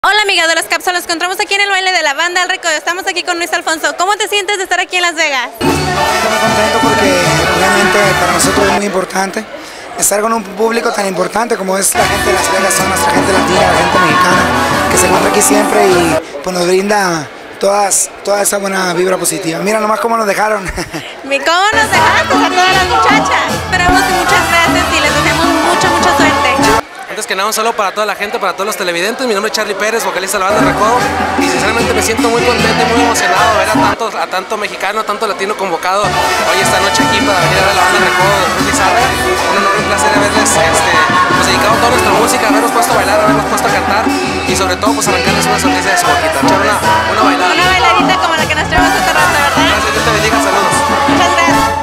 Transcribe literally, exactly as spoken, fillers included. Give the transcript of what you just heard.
Hola amiga de las cápsulas, nos encontramos aquí en el baile de la banda El Recodo. Estamos aquí con Luis Alfonso. ¿Cómo te sientes de estar aquí en Las Vegas? Estoy muy contento porque obviamente para nosotros es muy importante estar con un público tan importante como es la gente de Las Vegas, son nuestra gente latina, la gente mexicana, que se encuentra aquí siempre y pues nos brinda todas, toda esa buena vibra positiva. Mira nomás cómo nos dejaron. ¿Cómo nos dejaste a todas las muchachas? Esperamos y muchas gracias y les deseamos mucha, mucha suerte. Antes que nada, un saludo para toda la gente, para todos los televidentes. Mi nombre es Charlie Pérez, vocalista de la banda El Recodo. Y sinceramente me siento muy contento y muy emocionado de ver a tanto, a tanto mexicano, a tanto latino convocado hoy esta noche aquí para venir a ver a la banda El Recodo de Luis Alfonso.